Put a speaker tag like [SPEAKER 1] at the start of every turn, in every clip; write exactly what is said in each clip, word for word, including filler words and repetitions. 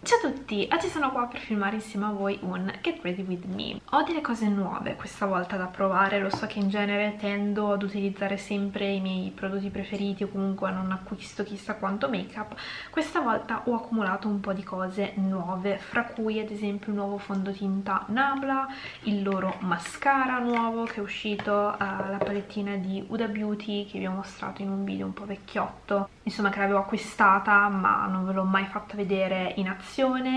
[SPEAKER 1] Ciao a tutti, oggi sono qua per filmare insieme a voi un Get Ready With Me. Ho delle cose nuove questa volta da provare, lo so che in genere tendo ad utilizzare sempre i miei prodotti preferiti o comunque non acquisto chissà quanto make-up. Questa volta ho accumulato un po' di cose nuove, fra cui ad esempio il nuovo fondotinta Nabla, il loro mascara nuovo che è uscito, uh, la palettina di Huda Beauty che vi ho mostrato in un video un po' vecchiotto, insomma che l'avevo acquistata ma non ve l'ho mai fatta vedere in azione.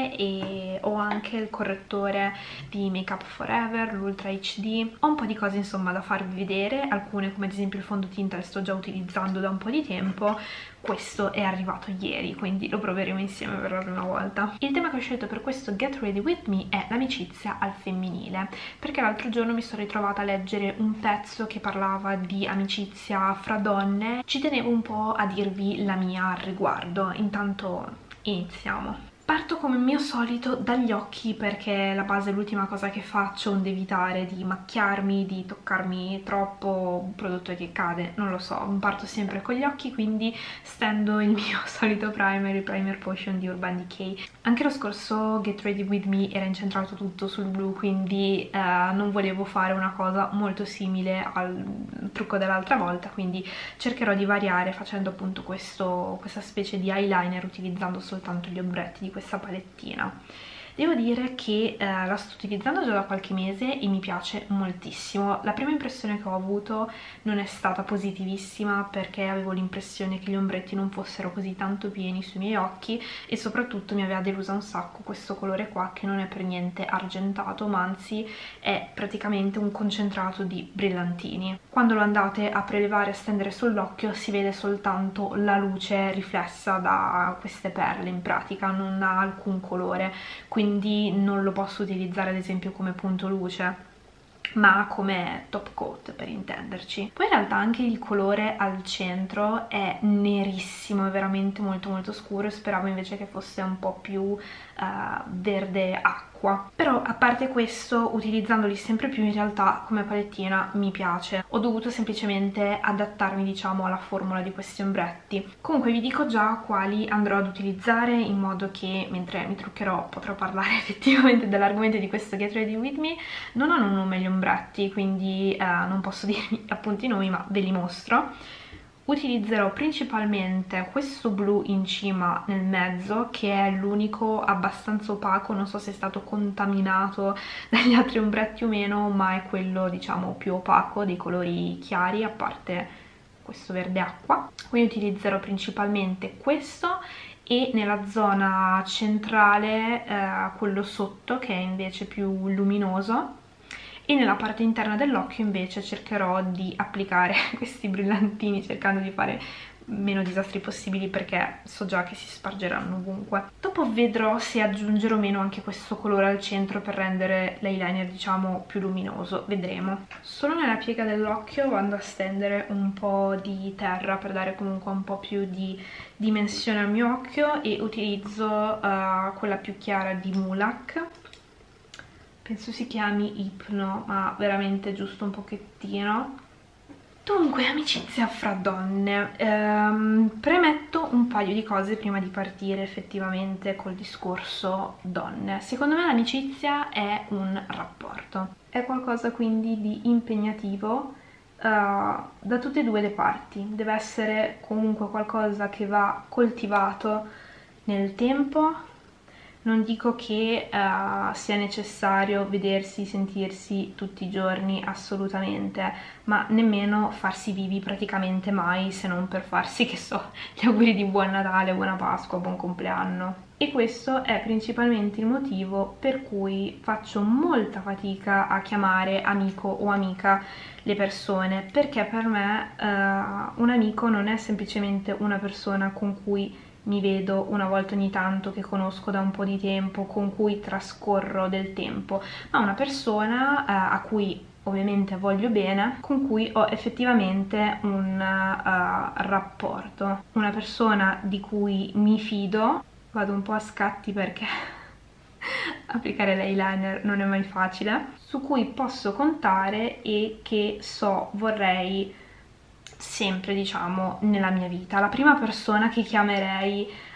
[SPEAKER 1] E ho anche il correttore di Make Up Forever, l'Ultra H D. Ho un po' di cose insomma da farvi vedere, alcune come ad esempio il fondotinta le sto già utilizzando da un po' di tempo. Questo è arrivato ieri, quindi lo proveremo insieme per la prima volta. Il tema che ho scelto per questo Get Ready With Me è l'amicizia al femminile, perché l'altro giorno mi sono ritrovata a leggere un pezzo che parlava di amicizia fra donne. Ci tenevo un po' a dirvi la mia al riguardo, intanto iniziamo. Parto come mio solito dagli occhi perché la base è l'ultima cosa che faccio, onde evitare di macchiarmi, di toccarmi troppo un prodotto che cade, non lo so, parto sempre con gli occhi, quindi stendo il mio solito primer, il Primer Potion di Urban Decay. Anche lo scorso Get Ready With Me era incentrato tutto sul blu, quindi eh, non volevo fare una cosa molto simile al trucco dell'altra volta, quindi cercherò di variare facendo appunto questo, questa specie di eyeliner utilizzando soltanto gli ombretti di questa palettina. Devo dire che eh, la sto utilizzando già da qualche mese e mi piace moltissimo. La prima impressione che ho avuto non è stata positivissima perché avevo l'impressione che gli ombretti non fossero così tanto pieni sui miei occhi e soprattutto mi aveva delusa un sacco questo colore qua che non è per niente argentato, ma anzi è praticamente un concentrato di brillantini. Quando lo andate a prelevare e stendere sull'occhio si vede soltanto la luce riflessa da queste perle, in pratica non ha alcun colore, quindi non lo posso utilizzare ad esempio come punto luce, ma come top coat per intenderci. Poi in realtà anche il colore al centro è nerissimo, è veramente molto molto scuro e speravo invece che fosse un po' più uh, verde acqua. Però a parte questo, utilizzandoli sempre più in realtà come palettina mi piace. Ho dovuto semplicemente adattarmi diciamo alla formula di questi ombretti. Comunque vi dico già quali andrò ad utilizzare in modo che mentre mi truccherò potrò parlare effettivamente dell'argomento di questo Get Ready With Me. Non hanno un nome gli ombretti, quindi eh, non posso dirvi appunto i nomi, ma ve li mostro. Utilizzerò principalmente questo blu in cima nel mezzo, che è l'unico abbastanza opaco, non so se è stato contaminato dagli altri ombretti o meno, ma è quello diciamo più opaco dei colori chiari, a parte questo verde acqua. Quindi utilizzerò principalmente questo e nella zona centrale eh, quello sotto che è invece più luminoso. E nella parte interna dell'occhio invece cercherò di applicare questi brillantini cercando di fare meno disastri possibili perché so già che si spargeranno ovunque. Dopo vedrò se aggiungere o meno anche questo colore al centro per rendere l'eyeliner diciamo più luminoso, vedremo. Solo nella piega dell'occhio vado a stendere un po' di terra per dare comunque un po' più di dimensione al mio occhio e utilizzo uh, quella più chiara di Mulac. Penso si chiami Ipno, ma veramente giusto un pochettino. Dunque, amicizia fra donne. Ehm, premetto un paio di cose prima di partire effettivamente col discorso donne. Secondo me l'amicizia è un rapporto. È qualcosa quindi di impegnativo uh, da tutte e due le parti. Deve essere comunque qualcosa che va coltivato nel tempo. Non dico che uh, sia necessario vedersi, sentirsi tutti i giorni, assolutamente, ma nemmeno farsi vivi praticamente mai, se non per farsi, che so, gli auguri di buon Natale, buona Pasqua, buon compleanno. E questo è principalmente il motivo per cui faccio molta fatica a chiamare amico o amica le persone, perché per me uh, un amico non è semplicemente una persona con cui mi vedo una volta ogni tanto, che conosco da un po' di tempo, con cui trascorro del tempo, ma una persona uh, a cui ovviamente voglio bene, con cui ho effettivamente un uh, rapporto, una persona di cui mi fido. Vado un po' a scatti perché applicare l'eyeliner non è mai facile, su cui posso contare e che so vorrei sempre, diciamo, nella mia vita. La prima persona che chiamerei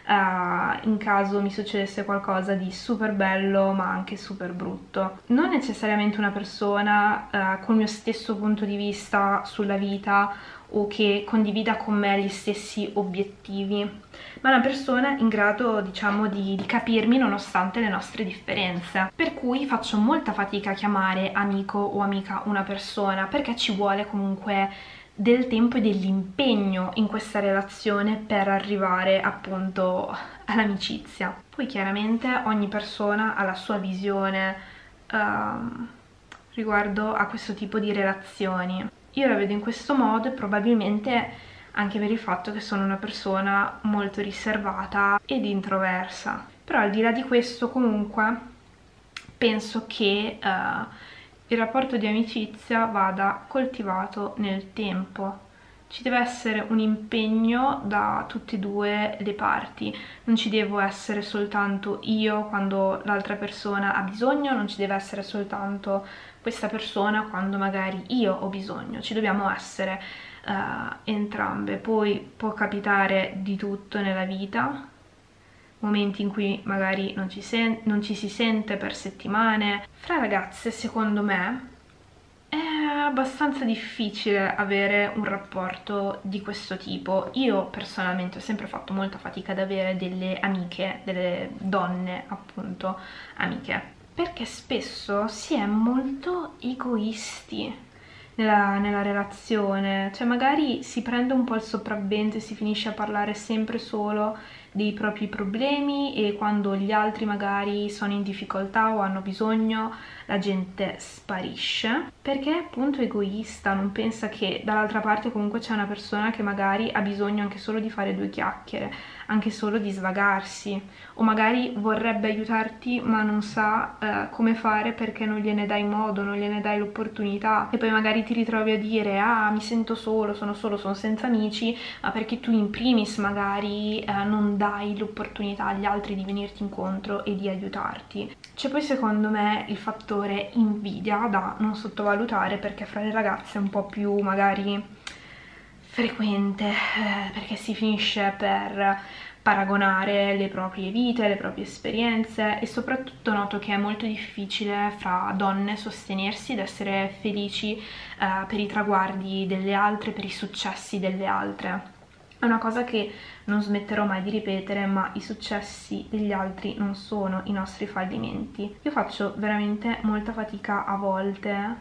[SPEAKER 1] uh, in caso mi succedesse qualcosa di super bello ma anche super brutto. Non necessariamente una persona uh, col mio stesso punto di vista sulla vita o che condivida con me gli stessi obiettivi, ma una persona in grado, diciamo, di, di capirmi nonostante le nostre differenze. Per cui faccio molta fatica a chiamare amico o amica una persona, perché ci vuole comunque del tempo e dell'impegno in questa relazione per arrivare appunto all'amicizia. Poi chiaramente ogni persona ha la sua visione um, riguardo a questo tipo di relazioni. Io la vedo in questo modo e probabilmente anche per il fatto che sono una persona molto riservata ed introversa. Però al di là di questo comunque penso che uh, il rapporto di amicizia vada coltivato nel tempo. Ci deve essere un impegno da tutte e due le parti, non ci devo essere soltanto io quando l'altra persona ha bisogno, non ci deve essere soltanto questa persona quando magari io ho bisogno, ci dobbiamo essere uh, entrambe. Poi può capitare di tutto nella vita, momenti in cui magari non ci, non ci si sente per settimane. Fra ragazze, secondo me, è abbastanza difficile avere un rapporto di questo tipo. Io personalmente ho sempre fatto molta fatica ad avere delle amiche, delle donne appunto amiche, perché spesso si è molto egoisti nella, nella relazione, cioè magari si prende un po' il sopravvento e si finisce a parlare sempre solo dei propri problemi, e quando gli altri magari sono in difficoltà o hanno bisogno la gente sparisce, perché è appunto egoista, non pensa che dall'altra parte comunque c'è una persona che magari ha bisogno anche solo di fare due chiacchiere, anche solo di svagarsi, o magari vorrebbe aiutarti ma non sa eh, come fare perché non gliene dai modo, non gliene dai l'opportunità, e poi magari ti ritrovi a dire ah mi sento solo, sono solo, sono senza amici, ma perché tu in primis magari eh, non dai l'opportunità agli altri di venirti incontro e di aiutarti. C'è poi secondo me il fattore invidia da non sottovalutare, perché fra le ragazze è un po' più magari frequente, eh, perché si finisce per paragonare le proprie vite, le proprie esperienze, e soprattutto noto che è molto difficile fra donne sostenersi ed essere felici eh, per i traguardi delle altre, per i successi delle altre. È una cosa che non smetterò mai di ripetere, ma i successi degli altri non sono i nostri fallimenti. Io faccio veramente molta fatica a volte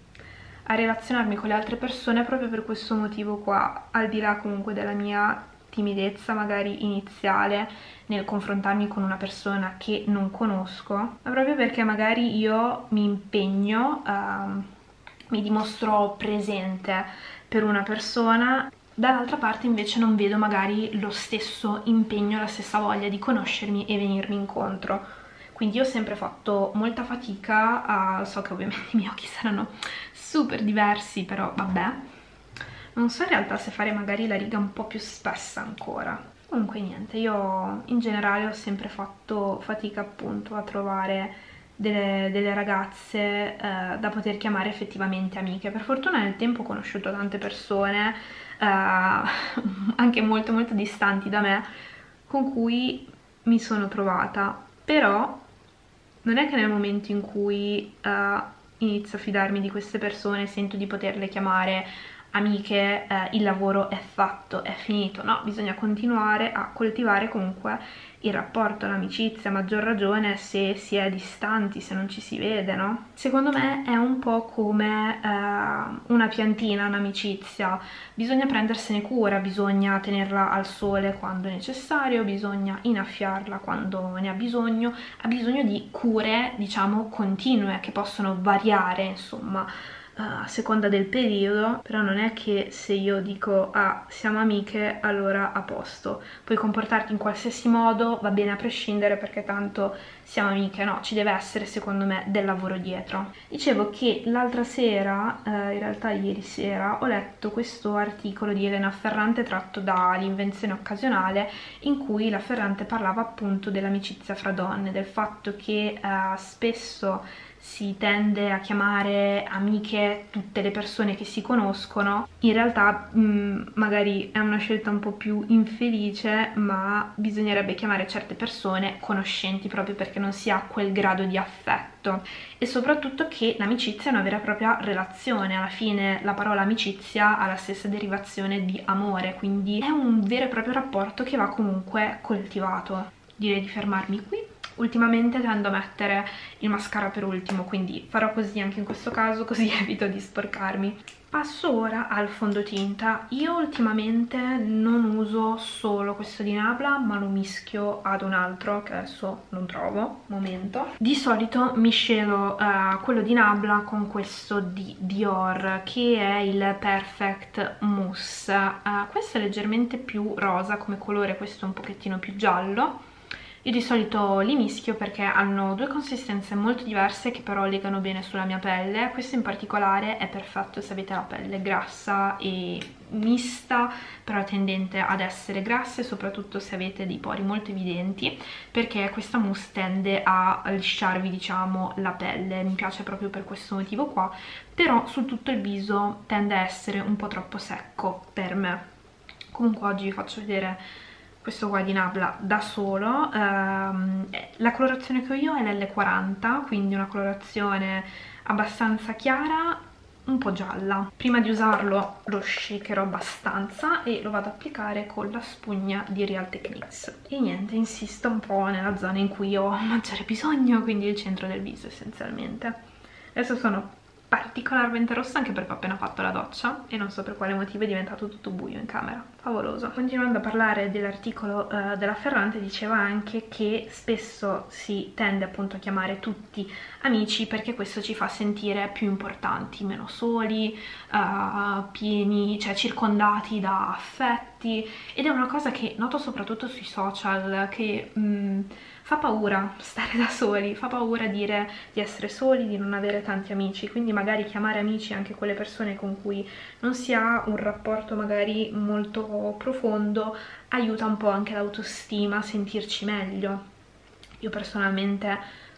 [SPEAKER 1] a relazionarmi con le altre persone proprio per questo motivo qua, al di là comunque della mia timidezza magari iniziale nel confrontarmi con una persona che non conosco, ma proprio perché magari io mi impegno, uh, mi dimostro presente per una persona, dall'altra parte invece non vedo magari lo stesso impegno, la stessa voglia di conoscermi e venirmi incontro. Quindi io ho sempre fatto molta fatica a... so che ovviamente i miei occhi saranno super diversi, però vabbè. Non so in realtà se fare magari la riga un po' più spessa ancora. Comunque niente, io in generale ho sempre fatto fatica appunto a trovare delle, delle ragazze eh, da poter chiamare effettivamente amiche. Per fortuna nel tempo ho conosciuto tante persone, eh, anche molto molto distanti da me, con cui mi sono trovata. Però non è che nel momento in cui uh, inizio a fidarmi di queste persone, sento di poterle chiamare amiche, eh, il lavoro è fatto, è finito. No, bisogna continuare a coltivare comunque il rapporto, l'amicizia, a maggior ragione se si è distanti, se non ci si vede, no? Secondo me è un po' come eh, una piantina, un'amicizia. Bisogna prendersene cura, bisogna tenerla al sole quando è necessario, bisogna innaffiarla quando ne ha bisogno, ha bisogno di cure, diciamo, continue, che possono variare, insomma, a seconda del periodo. Però non è che se io dico ah siamo amiche allora a posto, puoi comportarti in qualsiasi modo, va bene a prescindere perché tanto siamo amiche. No, ci deve essere secondo me del lavoro dietro. Dicevo che l'altra sera, eh, in realtà ieri sera, ho letto questo articolo di Elena Ferrante tratto da L'invenzione occasionale, in cui la Ferrante parlava appunto dell'amicizia fra donne, del fatto che eh, spesso si tende a chiamare amiche tutte le persone che si conoscono, in realtà mh, magari è una scelta un po' più infelice, ma bisognerebbe chiamare certe persone conoscenti proprio perché non si ha quel grado di affetto, e soprattutto che l'amicizia è una vera e propria relazione. Alla fine la parola amicizia ha la stessa derivazione di amore, quindi è un vero e proprio rapporto che va comunque coltivato. Direi di fermarmi qui. Ultimamente tendo a mettere il mascara per ultimo, quindi farò così anche in questo caso, così evito di sporcarmi. Passo ora al fondotinta. Io ultimamente non uso solo questo di Nabla, ma lo mischio ad un altro che adesso non trovo, momento. Di solito miscelo uh, quello di Nabla con questo di Dior, che è il Perfect Mousse. Uh, questo è leggermente più rosa come colore, questo è un pochettino più giallo. Io di solito li mischio perché hanno due consistenze molto diverse che però legano bene sulla mia pelle. Questo in particolare è perfetto se avete la pelle grassa e mista, però tendente ad essere grassa, e soprattutto se avete dei pori molto evidenti, perché questa mousse tende a lisciarvi, diciamo, la pelle. Mi piace proprio per questo motivo qua, però su tutto il viso tende a essere un po' troppo secco per me. Comunque oggi vi faccio vedere questo qua di Nabla da solo. Um, la colorazione che ho io è l'L quaranta, quindi una colorazione abbastanza chiara, un po' gialla. Prima di usarlo lo shakerò abbastanza e lo vado ad applicare con la spugna di Real Techniques. E niente, insisto un po' nella zona in cui ho maggiore bisogno, quindi il centro del viso essenzialmente. Adesso sono particolarmente rossa anche perché ho appena fatto la doccia e non so per quale motivo è diventato tutto buio in camera, favoloso. Continuando a parlare dell'articolo uh, della Ferrante, diceva anche che spesso si tende appunto a chiamare tutti amici perché questo ci fa sentire più importanti, meno soli, uh, pieni, cioè circondati da affetti, ed è una cosa che noto soprattutto sui social, che mh, fa paura stare da soli, fa paura dire di essere soli, di non avere tanti amici, quindi magari chiamare amici anche quelle persone con cui non si ha un rapporto magari molto profondo aiuta un po' anche l'autostima, a sentirci meglio. Io personalmente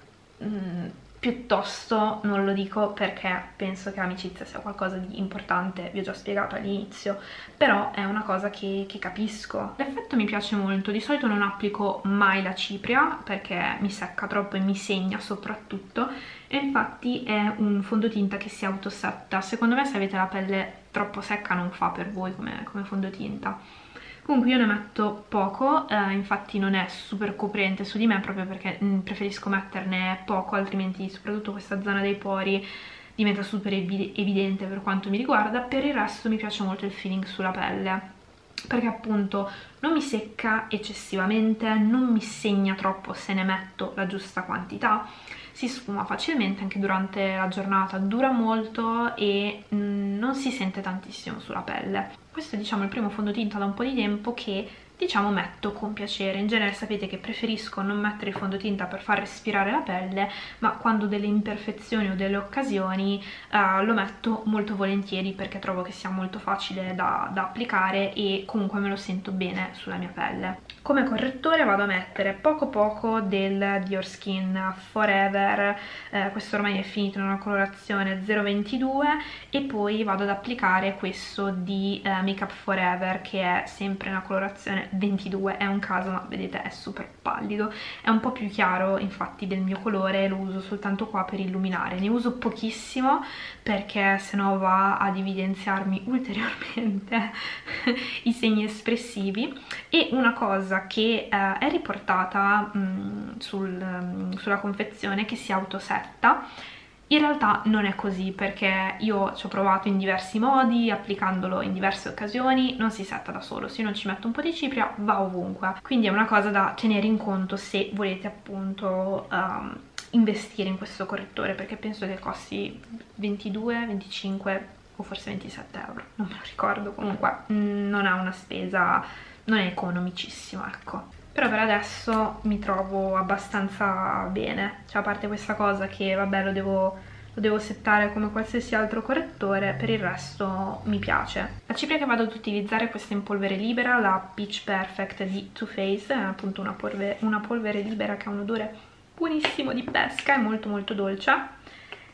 [SPEAKER 1] mh, piuttosto non lo dico perché penso che l'amicizia sia qualcosa di importante, vi ho già spiegato all'inizio, però è una cosa che, che capisco. L'effetto mi piace molto, di solito non applico mai la cipria perché mi secca troppo e mi segna soprattutto, e infatti è un fondotinta che si autosetta. Secondo me se avete la pelle troppo secca non fa per voi come, come fondotinta. Comunque io ne metto poco, eh, infatti non è super coprente su di me proprio perché mh, preferisco metterne poco, altrimenti soprattutto questa zona dei pori diventa super evidente per quanto mi riguarda. Per il resto mi piace molto il feeling sulla pelle, perché appunto non mi secca eccessivamente, non mi segna troppo se ne metto la giusta quantità, si sfuma facilmente anche durante la giornata, dura molto e mh, non si sente tantissimo sulla pelle. Questo è, diciamo, il primo fondotinta da un po' di tempo che, diciamo, metto con piacere. In genere sapete che preferisco non mettere il fondotinta per far respirare la pelle, ma quando ho delle imperfezioni o delle occasioni uh, lo metto molto volentieri perché trovo che sia molto facile da, da applicare e comunque me lo sento bene sulla mia pelle. Come correttore vado a mettere poco poco del Dior Skin Forever, eh, questo ormai è finito in una colorazione zero ventidue, e poi vado ad applicare questo di eh, Make Up Forever che è sempre una colorazione ventidue, è un caso ma vedete è super pallido, è un po' più chiaro infatti del mio colore, lo uso soltanto qua per illuminare, ne uso pochissimo perché sennò va ad evidenziarmi ulteriormente i segni espressivi. E una cosa che eh, è riportata mh, sul, mh, sulla confezione, che si autosetta, in realtà non è così, perché io ci ho provato in diversi modi, applicandolo in diverse occasioni, non si setta da solo. Se io non ci metto un po' di cipria va ovunque, quindi è una cosa da tenere in conto se volete appunto um, investire in questo correttore, perché penso che costi ventidue, venticinque o forse ventisette euro, non me lo ricordo. Comunque mh, non ha una spesa, non è economicissimo, ecco. Però per adesso mi trovo abbastanza bene, cioè a parte questa cosa che vabbè lo devo, lo devo settare come qualsiasi altro correttore, per il resto mi piace. La cipria che vado ad utilizzare è questa in polvere libera, la Peach Perfect di Too Faced, è appunto una polvere, una polvere libera che ha un odore buonissimo di pesca, è molto molto dolce.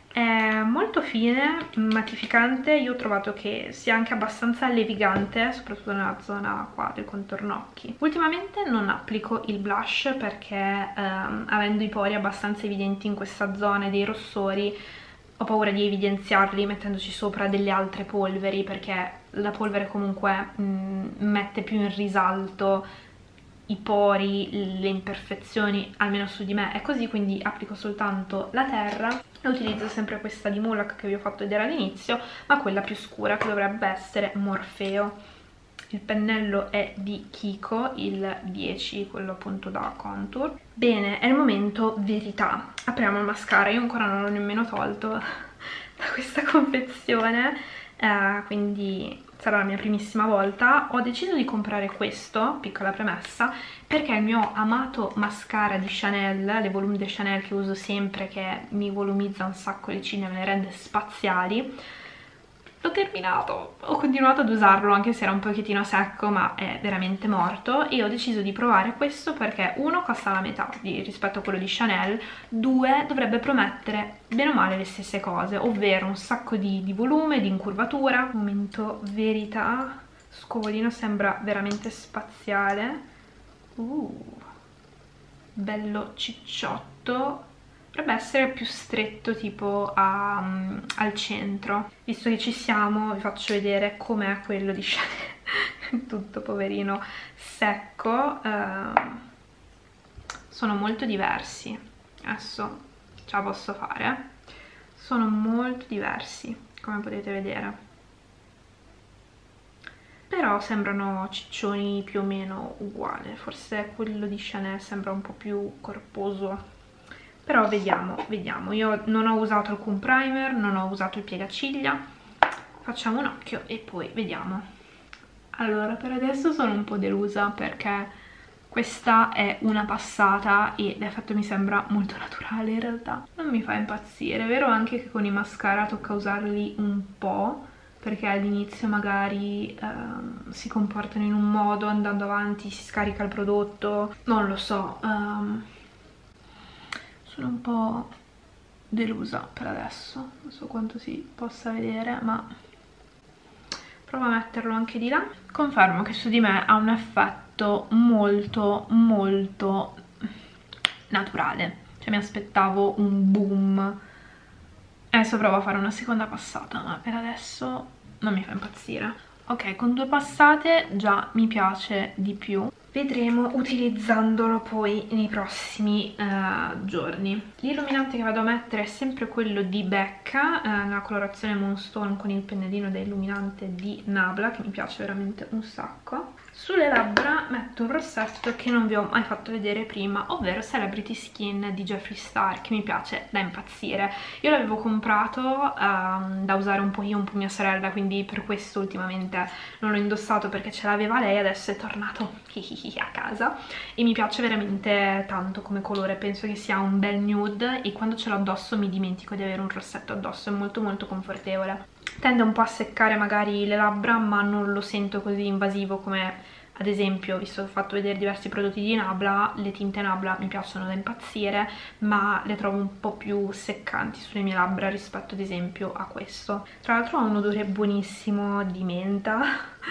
[SPEAKER 1] È molto fine, mattificante, io ho trovato che sia anche abbastanza levigante, soprattutto nella zona qua del contorno occhi. Ultimamente non applico il blush perché ehm, avendo i pori abbastanza evidenti in questa zona e dei rossori, ho paura di evidenziarli mettendoci sopra delle altre polveri, perché la polvere comunque mh, mette più in risalto i pori, le imperfezioni, almeno su di me è così, quindi applico soltanto la terra e utilizzo sempre questa di Mulac che vi ho fatto vedere all'inizio, ma quella più scura che dovrebbe essere Morpheo. Il pennello è di Kiko, il dieci, quello appunto da contour. Bene, è il momento verità. Apriamo il mascara, io ancora non l'ho nemmeno tolto da questa confezione, eh, quindi sarà la mia primissima volta. Ho deciso di comprare questo, piccola premessa, perché il mio amato mascara di Chanel, le Volume de Chanel che uso sempre, che mi volumizza un sacco le ciglia, me le rende spaziali, l'ho terminato. Ho continuato ad usarlo anche se era un pochettino secco, ma è veramente morto, e ho deciso di provare questo perché uno costa la metà di, rispetto a quello di Chanel, due dovrebbe promettere bene o male le stesse cose, ovvero un sacco di, di volume, di incurvatura. Momento verità, scovolino sembra veramente spaziale, uh, bello cicciotto. Dovrebbe essere più stretto tipo a, um, al centro. Visto che ci siamo, vi faccio vedere com'è quello di Chanel. Tutto poverino secco. Uh, sono molto diversi. Adesso ce la posso fare. Sono molto diversi, come potete vedere. Però sembrano ciccioni più o meno uguali. Forse quello di Chanel sembra un po' più corposo. Però vediamo, vediamo. Io non ho usato alcun primer, non ho usato il piegaciglia. Facciamo un occhio e poi vediamo. Allora, per adesso sono un po' delusa perché questa è una passata e l'effetto mi sembra molto naturale in realtà. Non mi fa impazzire. È vero anche che con i mascara tocca usarli un po', perché all'inizio magari ehm, si comportano in un modo, andando avanti si scarica il prodotto. Non lo so. Um, Sono un po' delusa per adesso, non so quanto si possa vedere, ma provo a metterlo anche di là. Confermo che su di me ha un effetto molto molto naturale, cioè mi aspettavo un boom. Adesso provo a fare una seconda passata, ma per adesso non mi fa impazzire. Ok, con due passate già mi piace di più. Vedremo utilizzandolo poi nei prossimi uh, giorni. L'illuminante che vado a mettere è sempre quello di Becca, uh, nella colorazione Moonstone, con il pennellino da illuminante di Nabla, che mi piace veramente un sacco. Sulle labbra metto un rossetto che non vi ho mai fatto vedere prima, ovvero Celebrity Skin di Jeffree Star, che mi piace da impazzire. Io l'avevo comprato um, da usare un po' io, un po' mia sorella, quindi per questo ultimamente non l'ho indossato perché ce l'aveva lei, adesso è tornato a casa e mi piace veramente tanto come colore. Penso che sia un bel nude e quando ce l'ho addosso mi dimentico di avere un rossetto addosso, è molto molto confortevole. Tende un po' a seccare magari le labbra, ma non lo sento così invasivo come ad esempio, visto che ho fatto vedere diversi prodotti di Nabla, le tinte Nabla mi piacciono da impazzire, ma le trovo un po' più seccanti sulle mie labbra rispetto ad esempio a questo. Tra l'altro ha un odore buonissimo di menta,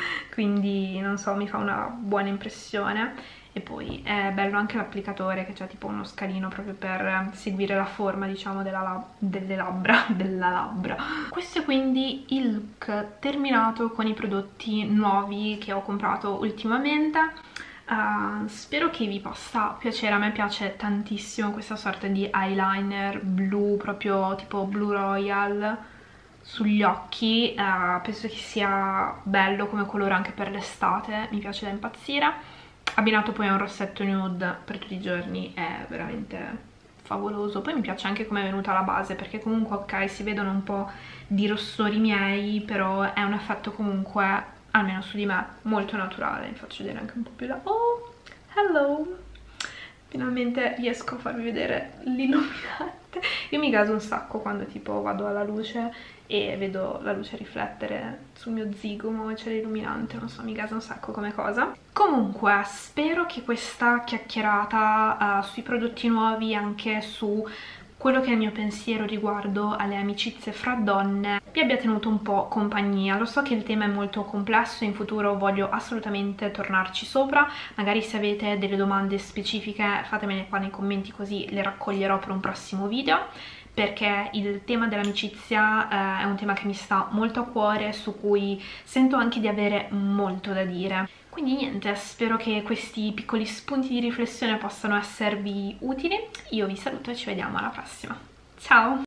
[SPEAKER 1] quindi non so, mi fa una buona impressione. E poi è bello anche l'applicatore, che c'è tipo uno scalino proprio per seguire la forma, diciamo, della lab delle labbra, della labbra. Questo è quindi il look terminato con i prodotti nuovi che ho comprato ultimamente. Uh, spero che vi possa piacere. A me piace tantissimo questa sorta di eyeliner blu, proprio tipo Blue Royal sugli occhi. Uh, penso che sia bello come colore anche per l'estate, mi piace da impazzire. Abbinato poi a un rossetto nude per tutti i giorni è veramente favoloso. Poi mi piace anche come è venuta la base, perché comunque ok, si vedono un po' di rossori miei, però è un effetto comunque, almeno su di me, molto naturale. Vi faccio vedere anche un po' più là. Oh, hello! Finalmente riesco a farvi vedere l'illuminante. Io mi gaso un sacco quando tipo vado alla luce e vedo la luce riflettere sul mio zigomo e c'è l'illuminante, non so, mi gasa un sacco come cosa. Comunque spero che questa chiacchierata uh, sui prodotti nuovi, anche su quello che è il mio pensiero riguardo alle amicizie fra donne vi abbia tenuto un po' compagnia. Lo so che il tema è molto complesso e in futuro voglio assolutamente tornarci sopra, magari se avete delle domande specifiche fatemele qua nei commenti così le raccoglierò per un prossimo video, perché il tema dell'amicizia eh, è un tema che mi sta molto a cuore, su cui sento anche di avere molto da dire. Quindi niente, spero che questi piccoli spunti di riflessione possano esservi utili. Io vi saluto e ci vediamo alla prossima. Ciao!